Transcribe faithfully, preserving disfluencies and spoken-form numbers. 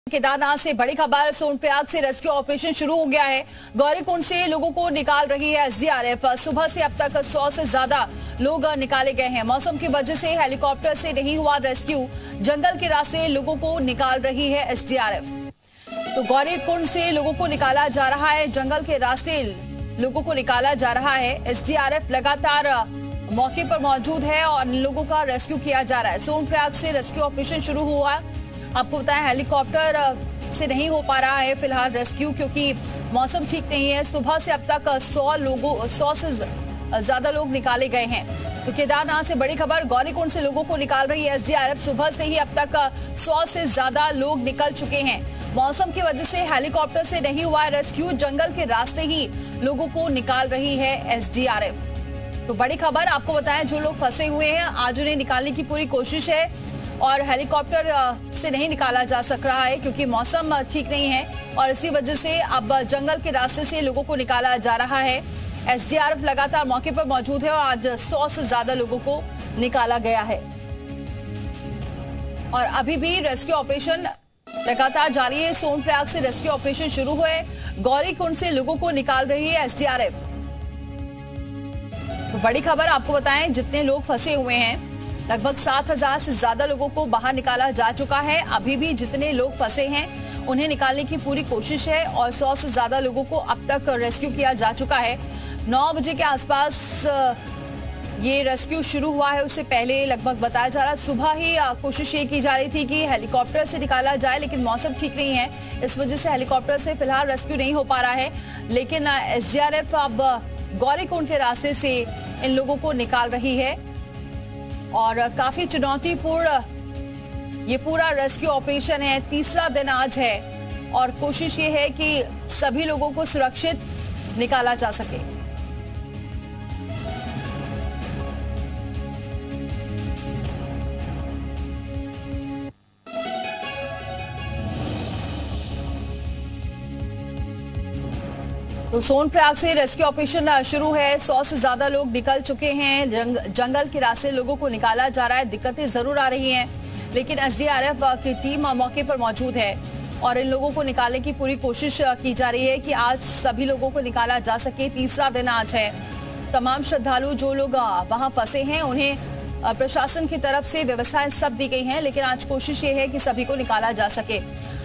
केदारनाथ से बड़ी खबर। सोनप्रयाग से रेस्क्यू ऑपरेशन शुरू हो गया है। गौरीकुंड से लोगों को निकाल रही है एसडीआरएफ। सुबह से अब तक सौ से ज्यादा लोग निकाले गए हैं। मौसम की वजह से हेलीकॉप्टर से नहीं हुआ रेस्क्यू। जंगल के रास्ते लोगों को निकाल रही है एसडीआरएफ। तो गौरीकुंड से लोगों को निकाला जा रहा है, जंगल के रास्ते लोगों को निकाला जा रहा है। एसडीआरएफ लगातार मौके पर मौजूद है और लोगों का रेस्क्यू किया जा रहा है। सोनप्रयाग से रेस्क्यू ऑपरेशन शुरू हुआ। आपको बताया हेलीकॉप्टर से नहीं हो पा रहा है फिलहाल रेस्क्यू, क्योंकि मौसम ठीक नहीं है। सुबह से अब तक सौ लोगों सौ से ज्यादा लोग निकाले गए हैं। तो केदारनाथ से बड़ी खबर। गौरीकुंड से लोगों को निकाल रही है एसडीआरएफ। सुबह से ही अब तक सौ से ज्यादा लोग निकल चुके हैं। मौसम की वजह से हेलीकॉप्टर से नहीं हुआ रेस्क्यू। जंगल के रास्ते ही लोगों को निकाल रही है एसडीआरएफ। तो बड़ी खबर आपको बताएं, जो लोग फंसे हुए हैं आज उन्हें निकालने की पूरी कोशिश है और हेलीकॉप्टर से नहीं निकाला जा सक रहा है क्योंकि मौसम ठीक नहीं है और इसी वजह से अब जंगल के रास्ते से लोगों को निकाला जा रहा है। एसडीआरएफ लगातार मौके पर मौजूद है और आज सौ से ज्यादा लोगों को निकाला गया है और अभी भी रेस्क्यू ऑपरेशन लगातार जारी है। सोनप्रयाग से रेस्क्यू ऑपरेशन शुरू हुए। गौरीकुंड से लोगों को निकाल रही है एसडीआरएफ। तो बड़ी खबर आपको बताएं, जितने लोग फंसे हुए हैं लगभग सात हजार से ज्यादा लोगों को बाहर निकाला जा चुका है। अभी भी जितने लोग फंसे हैं उन्हें निकालने की पूरी कोशिश है और सौ से ज्यादा लोगों को अब तक रेस्क्यू किया जा चुका है। नौ बजे के आसपास ये रेस्क्यू शुरू हुआ है। उससे पहले लगभग बताया जा रहा है सुबह ही कोशिश ये की जा रही थी कि हेलीकॉप्टर से निकाला जाए, लेकिन मौसम ठीक नहीं है, इस वजह से हेलीकॉप्टर से फिलहाल रेस्क्यू नहीं हो पा रहा है। लेकिन एसडीआरएफ अब गौरीकुंड के रास्ते से इन लोगों को निकाल रही है और काफी चुनौतीपूर्ण ये पूरा रेस्क्यू ऑपरेशन है। तीसरा दिन आज है और कोशिश ये है कि सभी लोगों को सुरक्षित निकाला जा सके। तो सोनप्रयाग से रेस्क्यू ऑपरेशन शुरू है। सौ से ज्यादा लोग निकल चुके हैं। जंग, जंगल के रास्ते लोगों को निकाला जा रहा है। दिक्कतें जरूर आ रही हैं, लेकिन एसडीआरएफ की टीम मौके पर मौजूद है और इन लोगों को निकालने की पूरी कोशिश की जा रही है कि आज सभी लोगों को निकाला जा सके। तीसरा दिन आज है। तमाम श्रद्धालु जो लोग वहां फंसे हैं उन्हें प्रशासन की तरफ से व्यवस्थाएं सब दी गई हैं, लेकिन आज कोशिश ये है कि सभी को निकाला जा सके।